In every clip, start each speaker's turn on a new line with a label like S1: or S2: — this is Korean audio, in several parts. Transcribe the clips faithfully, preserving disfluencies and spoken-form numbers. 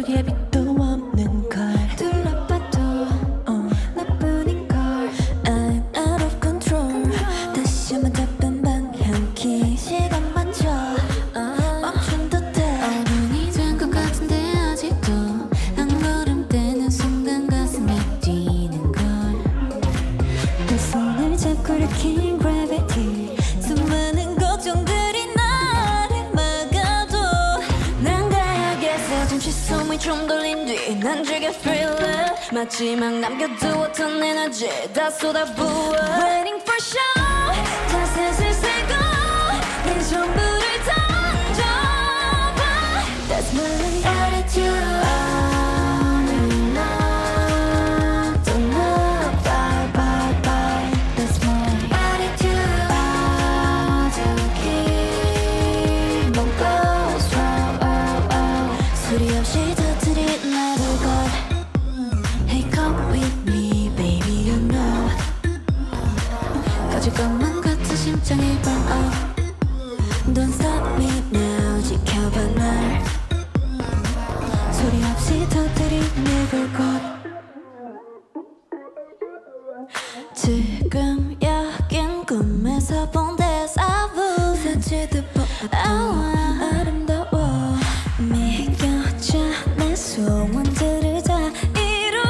S1: 벽에 빛도 없는 걸 둘러봐도 어. 나뿐인걸 I'm out of control 다시 한번 잡은 방향키 시간 만져 어. 멈춘 듯해
S2: 어른이 된 것 같은데 아직도 한 걸음 떼는 순간 가슴이 뛰는걸
S1: 내 손을 잡고 일으킨 gravity 수많은 걱정들이 나를 막아도 난 가야겠어 잠시 숨이 좀 돌린 뒤 난 즐겨 thriller 마지막 남겨두었던 에너지 다 쏟아부어 Waiting for show 다 슬슬 새고 내 전부를 던져봐 That's my attitude On and on Don't look bye bye bye That's my attitude 어둑히 뭔 goes wrong oh, oh. 소리 없이 터뜨린 나를 걸 Hey come with me baby you know
S2: 꺼질 것만 같은 심장이 burn up
S1: Don't stop me now 지켜봐 날 소리 없이 터뜨린 내 불꽃 지금 여긴 꿈에서 본 데자부 스치듯 뻗어 아름다워 믿겨져 내 소원들을 다 이룬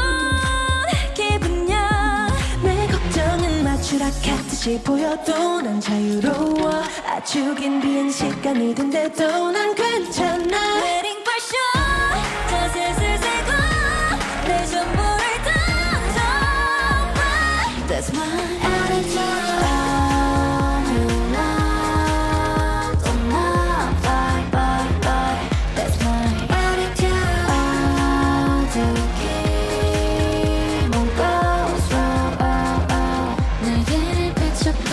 S1: 기분이야 내 걱정은 마추락하듯이 보여도 난 자유로워 아주 긴 비행 시간이 된대도 난 괜찮아 Waiting for show 다 슬슬 새고 내 전부를 던져봐 That's my attitude On and on Don't look bye bye bye That's my attitude 어둑히 뭔 goes wrong oh, oh.
S2: 날개를 펼쳐봐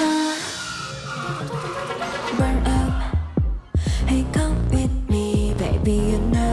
S1: Burn up Hey come with me baby you know